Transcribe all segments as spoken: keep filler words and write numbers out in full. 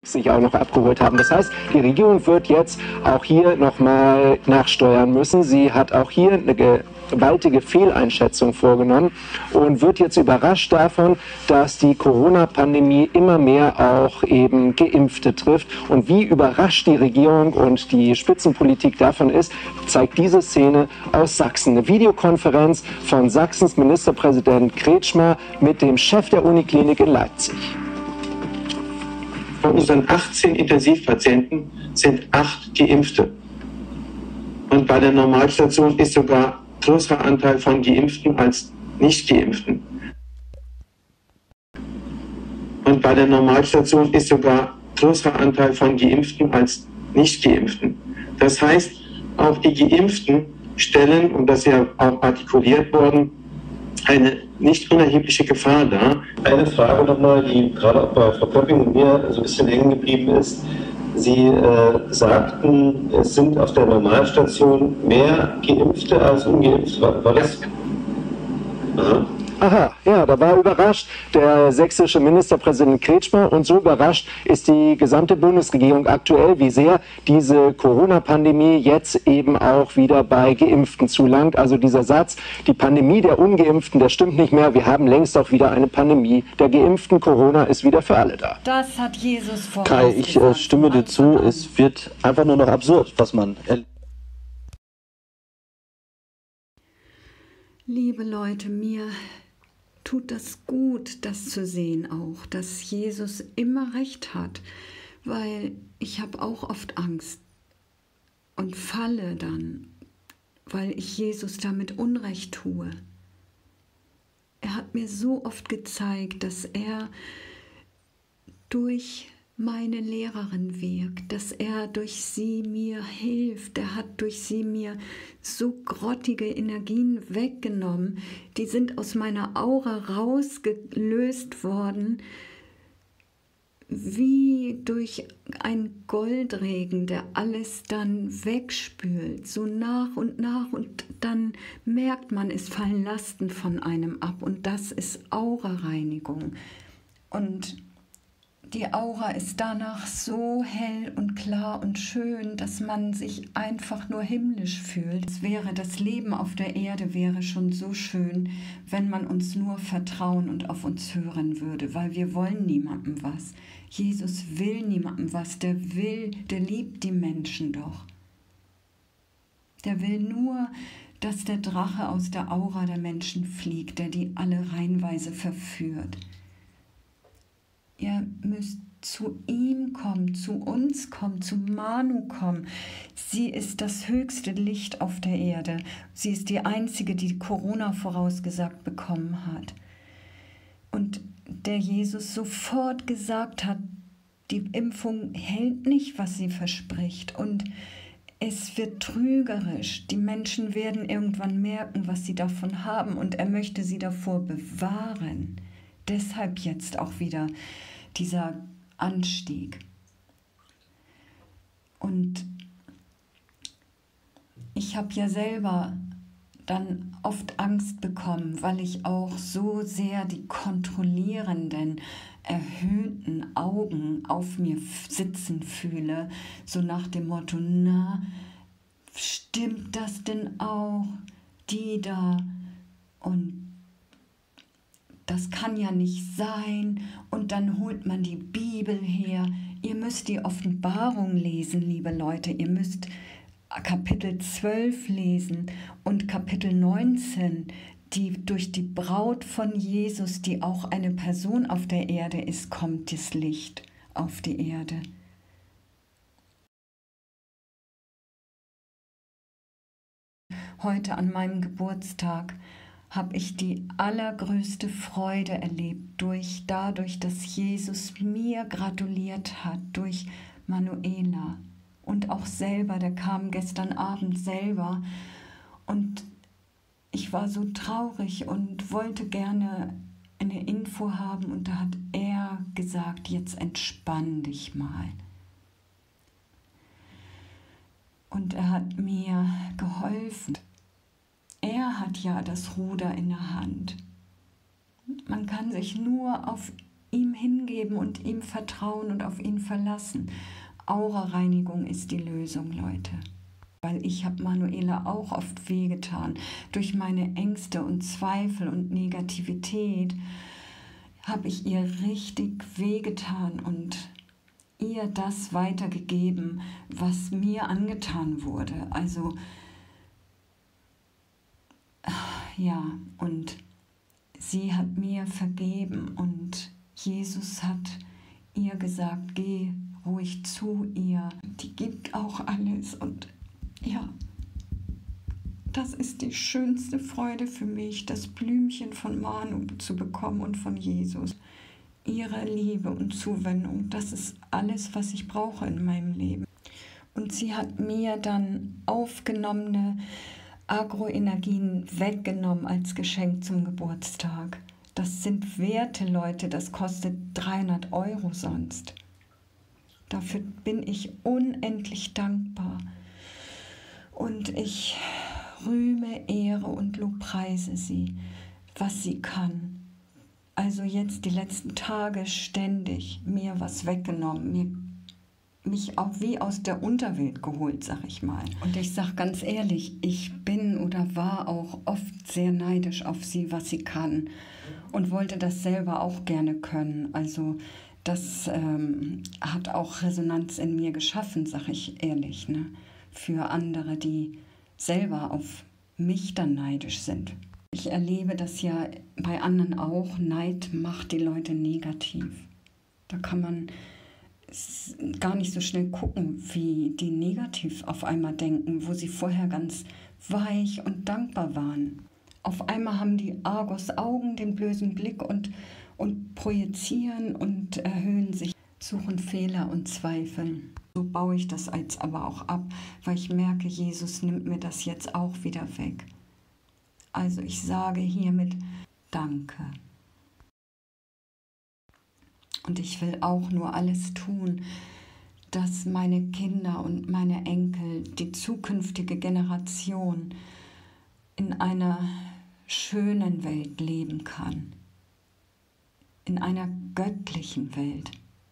sich auch noch abgeholt haben. Das heißt, die Regierung wird jetzt auch hier nochmal nachsteuern müssen. Sie hat auch hier eine gewaltige Fehleinschätzung vorgenommen und wird jetzt überrascht davon, dass die Corona-Pandemie immer mehr auch eben Geimpfte trifft. Und wie überrascht die Regierung und die Spitzenpolitik davon ist, zeigt diese Szene aus Sachsen. Eine Videokonferenz von Sachsens Ministerpräsident Kretschmer mit dem Chef der Uniklinik in Leipzig. Von unseren achtzehn Intensivpatienten sind acht Geimpfte. Und bei der Normalstation ist sogar ein größerer Anteil von Geimpften als Nicht-Geimpften. Und bei der Normalstation ist sogar ein größerer Anteil von Geimpften als Nicht-Geimpften. Das heißt, auch die Geimpften stellen, und das ist ja auch artikuliert worden, eine nicht unerhebliche Gefahr dar. Eine Frage nochmal, die gerade auch bei Frau Köpping und mir so ein bisschen hängen geblieben ist. Sie äh, sagten, es sind auf der Normalstation mehr Geimpfte als Ungeimpfte. War, war das? Aha. Aha, ja, da war überrascht der sächsische Ministerpräsident Kretschmer, und so überrascht ist die gesamte Bundesregierung aktuell, wie sehr diese Corona-Pandemie jetzt eben auch wieder bei Geimpften zulangt. Also dieser Satz, die Pandemie der Ungeimpften, der stimmt nicht mehr. Wir haben längst auch wieder eine Pandemie der Geimpften. Corona ist wieder für alle da. Das hat Jesus vorausgesagt. Kai, ich äh, stimme dir zu, es wird einfach nur noch absurd, was man erlebt. Liebe Leute, mir tut das gut, das zu sehen auch, dass Jesus immer recht hat, weil ich habe auch oft Angst und falle dann, weil ich Jesus damit Unrecht tue. Er hat mir so oft gezeigt, dass er durch meine Lehrerin wirkt, dass er durch sie mir hilft. Er hat durch sie mir so grottige Energien weggenommen. Die sind aus meiner Aura rausgelöst worden, wie durch einen Goldregen, der alles dann wegspült, so nach und nach. Und dann merkt man, es fallen Lasten von einem ab. Und das ist Aura-Reinigung. Und die Aura ist danach so hell und klar und schön, dass man sich einfach nur himmlisch fühlt. Es wäre, das Leben auf der Erde wäre schon so schön, wenn man uns nur vertrauen und auf uns hören würde, weil wir wollen niemandem was. Jesus will niemandem was, der will, der liebt die Menschen doch. Der will nur, dass der Drache aus der Aura der Menschen fliegt, der die alle reihenweise verführt. Ihr müsst zu ihm kommen, zu uns kommen, zu Manu kommen. Sie ist das höchste Licht auf der Erde. Sie ist die einzige, die Corona vorausgesagt bekommen hat. Und der Jesus sofort gesagt hat, die Impfung hält nicht, was sie verspricht. Und es wird trügerisch. Die Menschen werden irgendwann merken, was sie davon haben. Und er möchte sie davor bewahren. Deshalb jetzt auch wieder dieser Anstieg. Und ich habe ja selber dann oft Angst bekommen, weil ich auch so sehr die kontrollierenden, erhöhten Augen auf mir sitzen fühle, so nach dem Motto, na, stimmt das denn auch, die da? Und das kann ja nicht sein. Und dann holt man die Bibel her. Ihr müsst die Offenbarung lesen, liebe Leute. Ihr müsst Kapitel zwölf lesen und Kapitel neunzehn. Die, durch die Braut von Jesus, die auch eine Person auf der Erde ist, kommt das Licht auf die Erde. Heute an meinem Geburtstag habe ich die allergrößte Freude erlebt, durch, dadurch, dass Jesus mir gratuliert hat, durch Manuela und auch selber, der kam gestern Abend selber, und ich war so traurig und wollte gerne eine Info haben, und da hat er gesagt, jetzt entspann dich mal. Und er hat mir geholfen. Er hat ja das Ruder in der Hand. Man kann sich nur auf ihm hingeben und ihm vertrauen und auf ihn verlassen. Aura-Reinigung ist die Lösung, Leute. Weil ich habe Manuela auch oft wehgetan. Durch meine Ängste und Zweifel und Negativität habe ich ihr richtig wehgetan und ihr das weitergegeben, was mir angetan wurde. Also, ja, und sie hat mir vergeben und Jesus hat ihr gesagt, geh ruhig zu ihr. Die gibt auch alles und ja, das ist die schönste Freude für mich, das Blümchen von Manu zu bekommen und von Jesus. Ihre Liebe und Zuwendung, das ist alles, was ich brauche in meinem Leben. Und sie hat mir dann aufgenommene Agroenergien weggenommen als Geschenk zum Geburtstag. Das sind Werte, Leute, das kostet dreihundert Euro sonst. Dafür bin ich unendlich dankbar. Und ich rühme, ehre und lobpreise sie, was sie kann. Also jetzt die letzten Tage ständig mir was weggenommen, mir, mich auch wie aus der Unterwelt geholt, sag ich mal. Und ich sag ganz ehrlich, ich bin oder war auch oft sehr neidisch auf sie, was sie kann und wollte das selber auch gerne können. Also das ähm, hat auch Resonanz in mir geschaffen, sag ich ehrlich, ne? Für andere, die selber auf mich dann neidisch sind. Ich erlebe das ja bei anderen auch. Neid macht die Leute negativ. Da kann man gar nicht so schnell gucken, wie die negativ auf einmal denken, wo sie vorher ganz weich und dankbar waren. Auf einmal haben die Argus-Augen, den bösen Blick und, und projizieren und erhöhen sich, suchen Fehler und zweifeln. So baue ich das jetzt aber auch ab, weil ich merke, Jesus nimmt mir das jetzt auch wieder weg. Also ich sage hiermit Danke. Und ich will auch nur alles tun, dass meine Kinder und meine Enkel, die zukünftige Generation, in einer schönen Welt leben kann. In einer göttlichen Welt.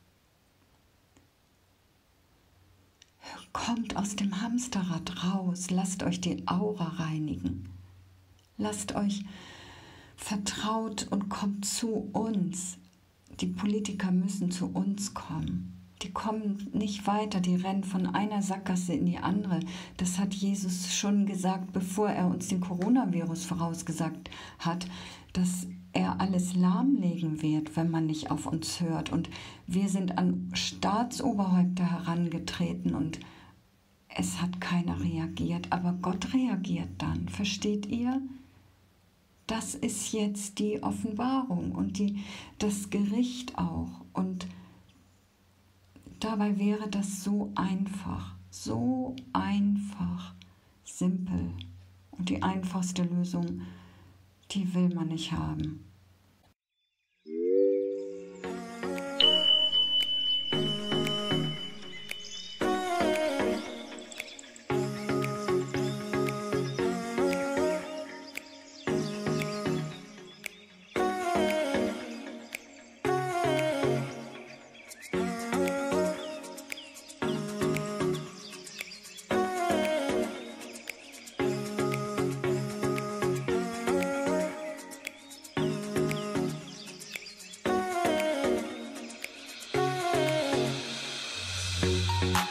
Kommt aus dem Hamsterrad raus, lasst euch die Aura reinigen. Lasst euch vertraut und kommt zu uns. Die Politiker müssen zu uns kommen. Die kommen nicht weiter, die rennen von einer Sackgasse in die andere. Das hat Jesus schon gesagt, bevor er uns den Coronavirus vorausgesagt hat, dass er alles lahmlegen wird, wenn man nicht auf uns hört. Und wir sind an Staatsoberhäupter herangetreten und es hat keiner reagiert. Aber Gott reagiert dann, versteht ihr? Das ist jetzt die Offenbarung und die, das Gericht auch. Und dabei wäre das so einfach, so einfach, simpel. Und die einfachste Lösung, die will man nicht haben. Thank you.